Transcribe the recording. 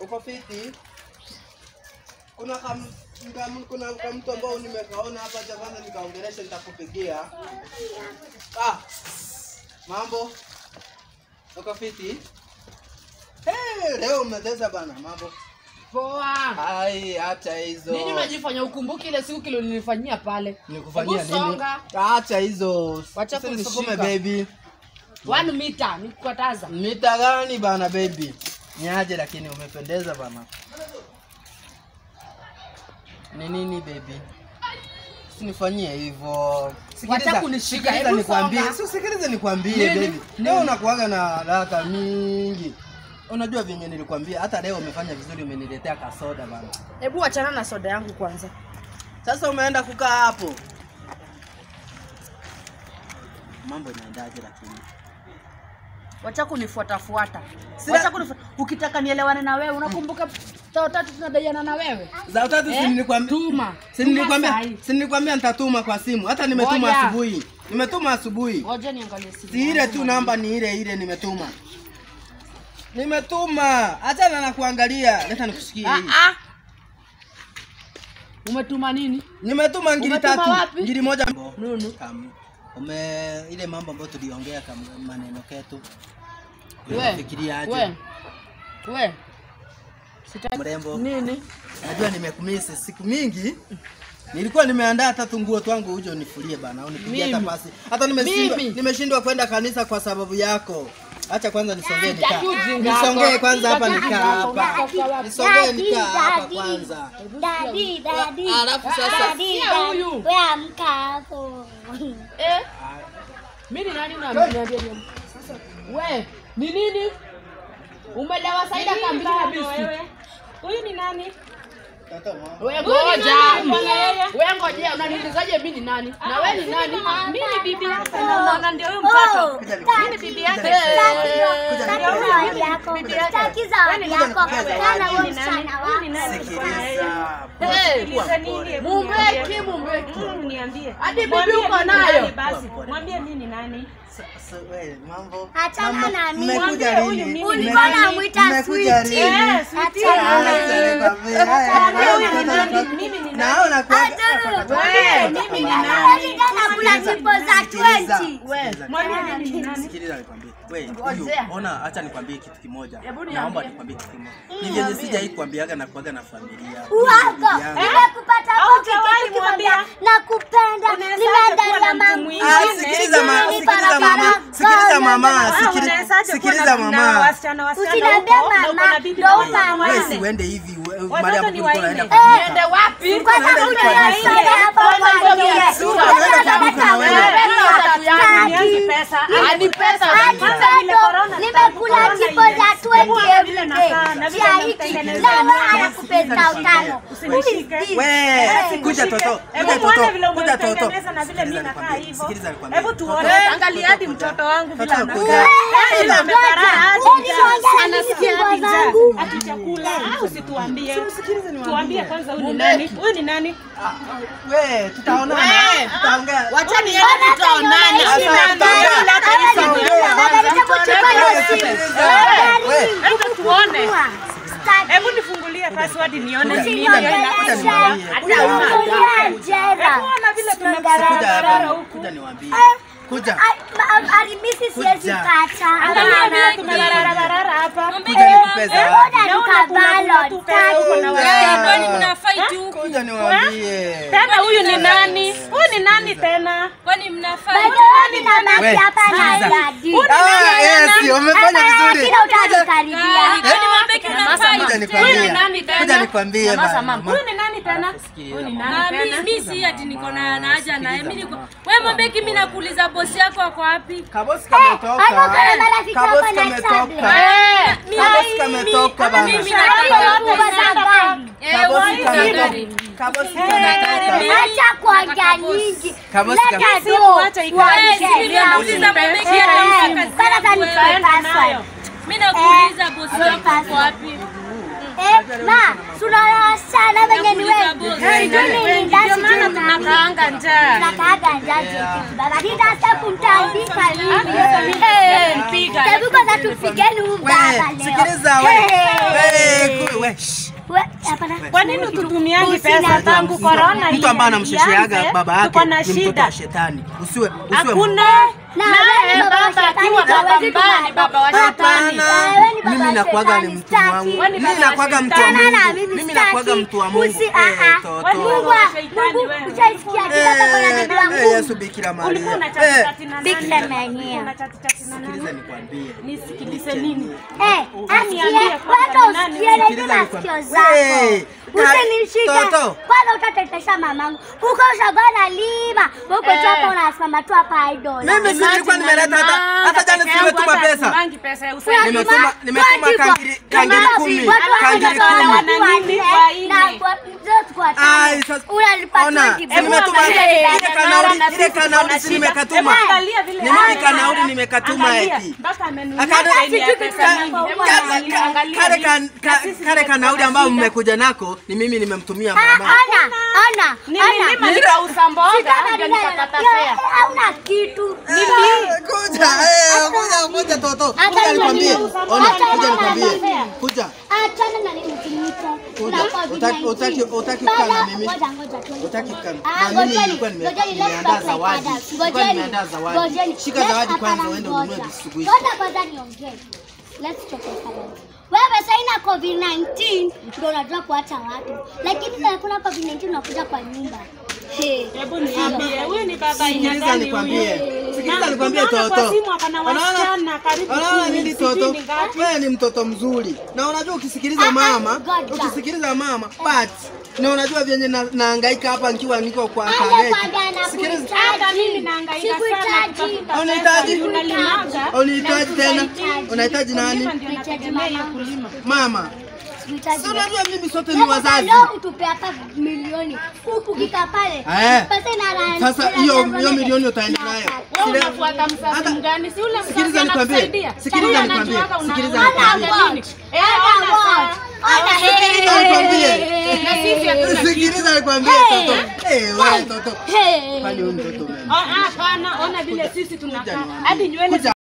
Uko fiti? Kuna mtu ambao nimekaona hapa jamani nikaongelesha nitakupigia. Mambo. Uko fiti? Leo umedeza bana mambo. Poa. Hai acha hizo. Nini unajifanya ukumbuki ile siku kile nilifanyia pale? Nikufanyia nini? Acha hizo. Wacha kunisukume baby. 1 meter nikukataza. Mita gani bana baby? Niaje lakini umependeza bana. Ni nini baby? Usinifanyie hivyo. Sikiliza nikwambie. Sikiliza nikwambie baby. Leo unakuaga na haraka mingi. Unajua vinyo nilikwambia hata leo umefanya vizuri umeniletea kasoda bana. Hebu achana na soda yangu kwanza. Sasa umeenda kukaa hapo. Mambo inaendaje lakini? Wacha kunifuata. Wacha kunifuata. Ukitaka nielewane na wewe unakumbuka saa 3 tunadaiana na wewe? Saa 3 si nilikwambia. Si nilikwambia nitatuma kwa simu. Hata nimetuma asubuhi. Nimetuma asubuhi. Ngoja niangalie simu. Si ile tu namba ni ile nimetuma. Nimetuma. Acha na kuangalia. Leta nikushikie hii. Umetuma nini? Nimetuma ngiri 3. Ngiri moja. Nunu. Ile mambo ambayo tuliongea kama maneno ketu. Wewe. Wewe. Sitaki mrembo. Nini? Najua nimekumisi siku mingi. Nilikuwa nimeandaa hata tunguo twangu uje unifulie bana. Unipigie hata pasi. Hata nimeshindwa kwenda kanisa kwa sababu yako. Acha kwanza nisongee nikaa. Nisongee kwanza hapa nikaa hapa. Nisongee nikaa hapa kwanza. Daddy. Alafu sasa huyu. Wewe amka hapo. Mimi ni nani unaniambia nini? Sasa wewe ni nini? Umelewa Saida kambi na biscuit. Huyu ni nani? Wewe ngoja. Wewe ngoja unaniulizaje mimi ni nani? Na wewe ni nani? Mimi ni bibi yako. Unaona ndio huyu mtoto. Mimi bibi yako. Bibi yako. Kana wewe msichana wangu. Mumbeki. Niambie. Hadi bibi uko nayo. Basi mwambie mimi ni nani? Wewe mambo. Achana na mimi. Mmekuja lini? Ulikuwa unamuita sweet. Mimi ni naona kwa mimi ni nani? Nakula chipo za 20. Mwambie mimi ni nani? Sikiliza nikwambie. Wewe ona acha nikwambie kitu kimoja. Naomba nikwambie kitu kimoja. Nivyo sijai kuambiaga na kuaga na familia. Wako. Nimekupata kwa kitu kimoja. Nakupenda. Nimeandalia mambo. Sikiliza mama. Usiniambie mama. Ndio mama. Wewe si uende hivi mali hapo kulikuwa naenda kwa niende wapi? Kwa sababu unasema hapo kwa Ani pesa. Nimekula chipo za 20 every day. Sia hiki. Leo anakupesa 5. Wewe kuja toto. Na vile mimi nakaa hivyo. Hebu tuone. Angalia hadi mtoto wangu vile anakuja. Anasikia hadi chakula. Usituambie. Tuambie kwanza huyu ni nani? Huyu ni nani? Wewe tutaonana. Tutaongea. Wacha nione tutaonana. Hebu tuone. Hebu nifungulie password nione nini kuja niwaambie. Kuja. Alimisi siwezi kata. Angalia tumelarara hapa. Kuja nikupeza. Kwani mna fight huku? Kuja niwaambie. Tena huyu ni nani? Huyu ni nani tena? Kwani mna fight? Mimi na maki hapa na dadi. Yes, umefanya vizuri. Kila utakaribia. Kuja nikwambie mama. Huyu ni nani tena? Huyu ni nani tena? Mimi si ati niko na haja naye. Mimi niko. Wewe Mwambeki mimi nakuuliza bosi yako ako wapi? Kabosi kametoka. Kabosi kametoka. Kabosi kametoka bana. Mimi nataka Kabosi kametoka. Acha kuongea nyingi. Kabosi acha ikae. Nauliza Mwambeki anataka kazi. Mimi nakuuliza bosi wako ako wapi? Ma, tunaona sana venye ni wewe. Ndio maana tunakaanga njaa. Tunakaanga njaa. Baba nitasa kumtandika mimi. Mpiga. Hebu kwanza tupigeni huyu baba leo. Sikiliza wewe. Kwa nini tutumiangi pesa tangu corona hii? Mtu ambaye anamshesheaga baba yake ni mtoto wa shetani. Usiwe. Hakuna. Na baba akiwa baba mbaya ni baba wa shetani. Mimi nakuaga ni mtu wangu. Mimi nakuaga mtu wa Mungu. Mimi nakuaga mtu wa Mungu. Mungu uchaisikia kila kona ni bila Mungu. Yesu Bikira Maria. Bikira Maria. Sikiliza nikwambie. Nisikilize nini? Asikie kwanza usikie na sikio zako. Usinishike. Kwanza utatetesha mamangu. Uko shagana lima. Uko chapa unasema tu hapa idol. Mimi nilikuwa nimeleta hata jana nimetuma pesa. Mangi pesa ya usaidizi. Nimetuma kangiri 10. Kangiri 10. Na kwa zote ai sasa unalipa nimetuma ile kanauli nimekatuma. Mimi kanauli nimekatuma eti. Mpaka amenunua pesa mingi. Kale kanauli ambao mmekuja nako ni mimi nimemtumia mama. Ana. Mimi nikauza mboga ndio nikapata fare. Hauna kitu. Kuja toto. Kuja nikwambie. Kuja nikwambie. Kuja. Achana na nini mtinite. Utaki kukaa na mimi. Utaki kukaa. Na mimi nilikuwa nimeandaa zawadi. Nimeandaa zawadi. Shika zawadi kwanza uende ununue biskuti. Ngoja kwanza niongee. Let's talk about it. Wewe sasa ina COVID-19 ndio unajua kuacha watu. Lakini sasa kuna COVID-19 unakuja kwa nyumba. Hebu niambie, wewe ni baba ina gani huyu? Sikiliza nikwambie toto. Unaona nini toto? Wewe ni mtoto mzuri. Na unajua ukisikiliza mama, but na unajua vyenye nahangaika hapa nikiwa niko kwa kageti. Sikiliza hata mimi nahangaika sana. Unahitaji tena? Unahitaji nani? Mama. Sasa unajua mimi sote ni wazazi. Leo utupe hapa milioni. Huku kika pale. Sasa hiyo milioni utaenda nayo. Wewe unafuata msafiri gani? Si ule msafiri anakusaidia. Sikiliza nikwambie. Sikiliza nikwambie toto. Wewe toto. Kwani wewe mtoto mimi. Hapana, ona vile sisi tunakaa. Hadi nywele